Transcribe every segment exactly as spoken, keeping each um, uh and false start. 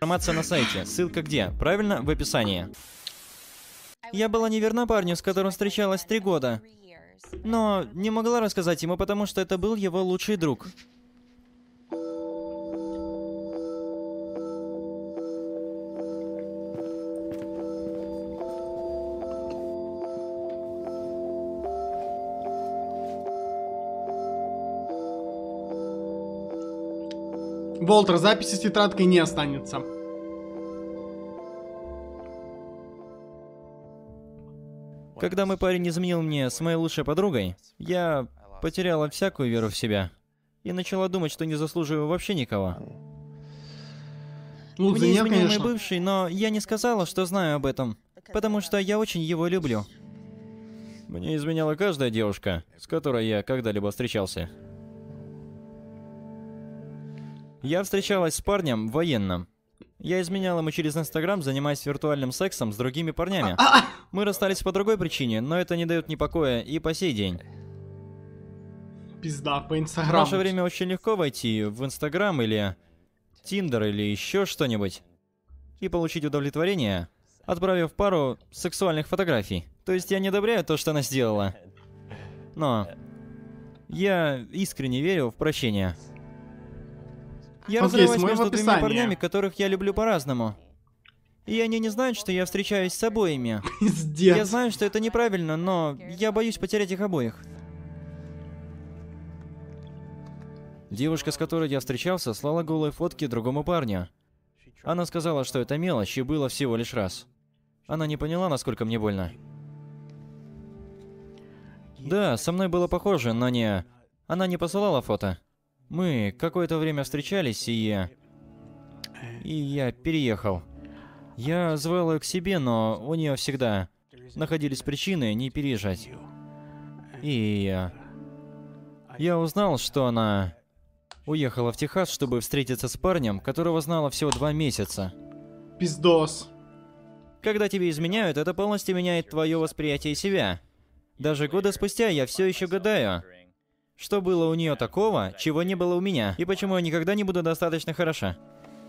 информация на сайте. Ссылка где? Правильно? В описании. Я была неверна парню, с которым встречалась три года. Но не могла рассказать ему, потому что это был его лучший друг. Волтер, записи с тетрадкой не останется. Когда мой парень изменил мне с моей лучшей подругой, я потеряла всякую веру в себя. И начала думать, что не заслуживаю вообще никого. Ну, Мне нет, изменил мой конечно. бывший, но я не сказала, что знаю об этом. Потому что я очень его люблю. Мне изменяла каждая девушка, с которой я когда-либо встречался. Я встречалась с парнем военным. Я изменял ему через Инстаграм, занимаясь виртуальным сексом с другими парнями. Мы расстались по другой причине, но это не дает мне покоя и по сей день. Пизда, по В Инстаграму. наше время очень легко войти в Инстаграм или Тиндер или еще что-нибудь и получить удовлетворение, отправив пару сексуальных фотографий. То есть я не одобряю то, что она сделала. Но я искренне верю в прощение. Я Окей, разрываюсь смотрим в между двумя описании. парнями, которых я люблю по-разному. И они не знают, что я встречаюсь с обоими. Пиздец. Я знаю, что это неправильно, но я боюсь потерять их обоих. Девушка, с которой я встречался, слала голые фотки другому парню. Она сказала, что это мелочь, и было всего лишь раз. Она не поняла, насколько мне больно. Да, со мной было похоже, но не... Она не посылала фото. Мы какое-то время встречались, и... И я переехал. Я звал ее к себе, но у нее всегда находились причины не переезжать. И... Я узнал, что она уехала в Техас, чтобы встретиться с парнем, которого знала всего два месяца. Пиздос. Когда тебе изменяют, это полностью меняет твое восприятие себя. Даже годы спустя я все еще гадаю, что было у нее такого, чего не было у меня, и почему я никогда не буду достаточно хороша.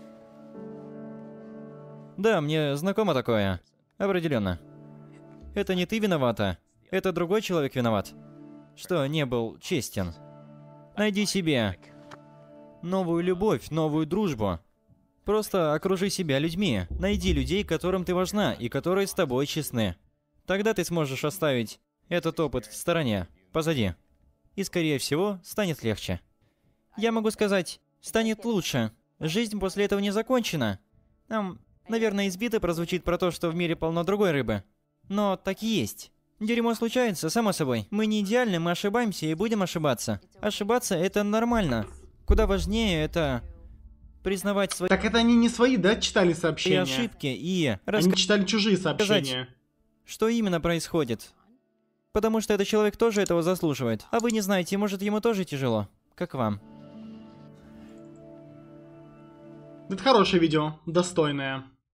Да, мне знакомо такое. Определенно. Это не ты виновата, это другой человек виноват, что не был честен. Найди себе новую любовь, новую дружбу. Просто окружи себя людьми. Найди людей, которым ты важна и которые с тобой честны. Тогда ты сможешь оставить этот опыт в стороне, позади. И, скорее всего, станет легче. Я могу сказать, станет лучше. Жизнь после этого не закончена. Там, наверное, избито прозвучит про то, что в мире полно другой рыбы. Но так и есть. Дерьмо случается, само собой. Мы не идеальны, мы ошибаемся и будем ошибаться. Ошибаться — это нормально. Куда важнее это признавать свои Так это они не свои, да, читали сообщения? ошибки и Они рассказать, читали чужие сообщения. что именно происходит. Потому что этот человек тоже этого заслуживает. А вы не знаете, может, ему тоже тяжело, как вам. Это хорошее видео, достойное.